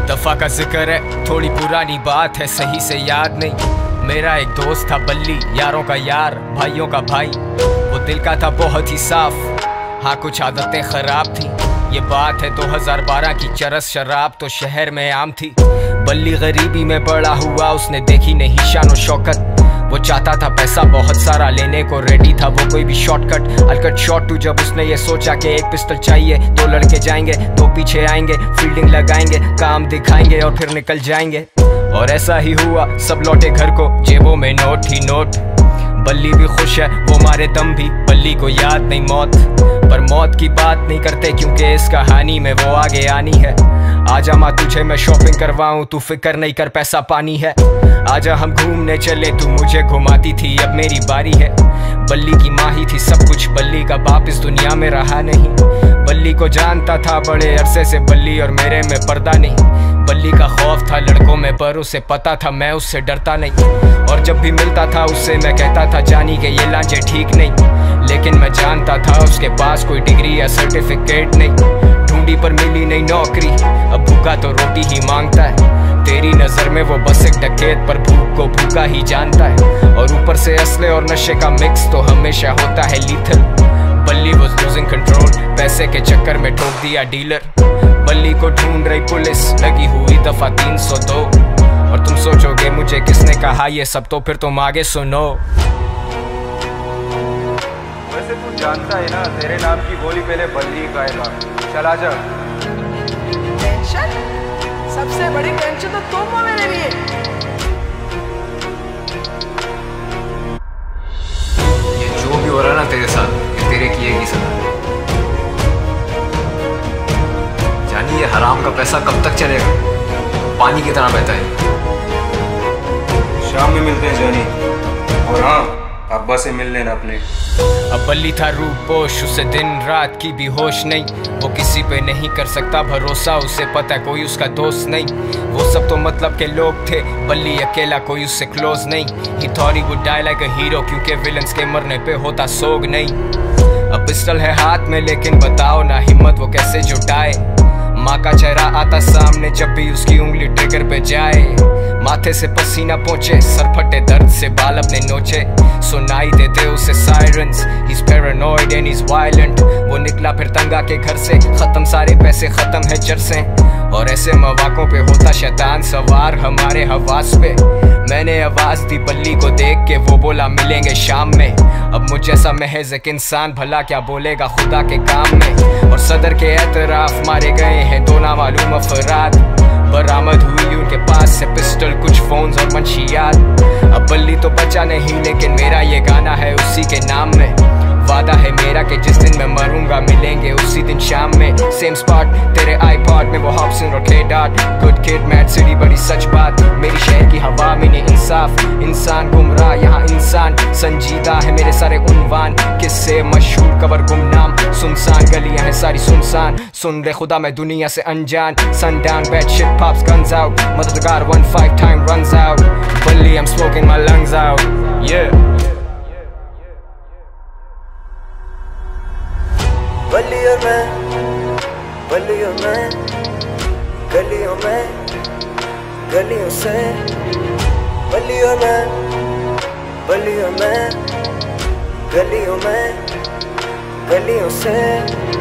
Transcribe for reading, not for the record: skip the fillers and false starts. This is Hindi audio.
दफा का जिक्र है, थोड़ी पुरानी बात है, सही से याद नहीं। मेरा एक दोस्त था बल्ली, यारों का यार, भाइयों का भाई। वो दिल का था बहुत ही साफ, हाँ कुछ आदतें खराब थी। ये बात है 2012 की, चरस शराब तो शहर में आम थी। बल्ली गरीबी में बड़ा हुआ, उसने देखी नहीं शान और शौकत। वो चाहता था पैसा बहुत सारा, लेने को रेडी था वो कोई भी shortcut. I'll cut short to जब उसने ये सोचा कि एक पिस्टल चाहिए, 2 लड़के जाएंगे, 2 पीछे आएंगे, फील्डिंग लगाएंगे, काम दिखाएंगे और फिर निकल जाएंगे। और ऐसा ही हुआ, सब लौटे घर को, जेबों में नोट ही नोट। बल्ली भी खुश है, वो मारे दम भी, बल्ली को याद नहीं मौत। पर मौत की बात नहीं करते क्योंकि इस कहानी में वो आगे आनी है। आजा माँ तुझे मैं शॉपिंग करवाऊं, तू फिक्र नहीं कर पैसा पानी है। आजा हम घूमने चले, तू मुझे घुमाती थी, अब मेरी बारी है। बल्ली की माँ ही थी सब कुछ, बल्ली का बाप इस दुनिया में रहा नहीं। बल्ली को जानता था बड़े अरसे से, बल्ली और मेरे में पर्दा नहीं। बल्ली का खौफ था लड़कों में, पर उसे पता था मैं उससे डरता नहीं। और जब भी मिलता था उससे मैं कहता था जानी के ये लांचे ठीक नहीं। लेकिन मैं जानता था उसके पास कोई डिग्री या सर्टिफिकेट नहीं। ढूंढी पर मिली नहीं नौकरी, अब भूखा तो रोटी ही मांगता है। तेरी नजर में वो बस एक डकैत, पर भूख को भूखा ही जानता है। और ऊपर से असले और नशे का मिक्स तो हमेशा होता है लीथल। बल्ली was losing control, पैसे के चक्कर में ठोक दिया डीलर। बल्ली को ढूंढ रही पुलिस, लगी हुई दफा 302। और तुम सोचोगे मुझे किसने कहा ये सब, तो फिर तुम आगे सुनो। वैसे तू जानता है ना, तेरे नाम की गोली पहले बल्ली खाएगा। चला जा। टेंशन? सबसे बड़ी टेंशन तो तुम हो मेरे लिए। ये जो भी हो रहा है ना तेरे साथ, ये तेरे किए की सजा। जानी ये हराम का पैसा कब तक चलेगा, पानी की तरह बहता है। शाम में मिलते हैं जानी, और हाँ अब्बा से मिल लेना अपने। अब बल्ली था रूपोश, उसे दिन रात की भी होश नहीं। वो किसी पे नहीं कर सकता भरोसा, उसे पता है कोई उसका दोस्त नहीं। वो सब तो मतलब के लोग थे, बल्ली अकेला कोई उससे क्लोज नहीं। He thought he would die like a hero, क्योंकि विलन्स के मरने पे होता सोग नहीं। अब पिस्टल है हाथ में, लेकिन बताओ ना हिम्मत वो कैसे जुटाए। माँ का चेहरा आता सामने जब भी उसकी उंगली ट्रिगर पे जाए। माथे से पसीना पहुंचे, सर फटे दर्द से बाल अपने नोचे। सुनाई देते उसे sirens, he's paranoid and he's violent। वो निकला फिर तंगा के घर से, खत्म सारे पैसे, खत्म है चरसें। और ऐसे मौकों पे होता शैतान सवार हमारे हवास पे। मैंने आवाज दी बल्ली को देख के, वो बोला मिलेंगे शाम में। अब मुझ जैसा महज एक इंसान भला क्या बोलेगा खुदा के काम में। और सदर के एतराफ मारे गए हैं 2 नामालूम अफराद। बरामद हुई उनके पास से पिस्टल, कुछ फोन्स और मंशियात। अब बल्ली तो बचा नहीं, लेकिन मेरा ये गाना है उसी के नाम में। वादा है मेरा कि जिस दिन मैं मरूंगा मिलेंगे उसी दिन शाम में। सेम स्पॉट तेरे आईपॉड में, वो हॉब्सन और K-Dot। Good kid mad city बड़ी सच बात, मेरी शहर की हवा में नहीं इंसाफ। इंसान गुमराह यहाँ इंसान संजीदा है, मेरे सारे उन्वान किससे मशहूर कबर गुमनाम। सुनसान गलियां हैं सारी सुनसान, सुन ले खुदा मैं दुनिया से अनजान। Sundown bad shit pops guns out, मददगार 1-5 time runs out। Bully I'm smoking my lungs out, yeah। बल्ली और मैं, बल्ली और मैं, गलियों में, गलियों से। बल्ली और मैं, बल्ली और मैं, गलियों में, गलियों से।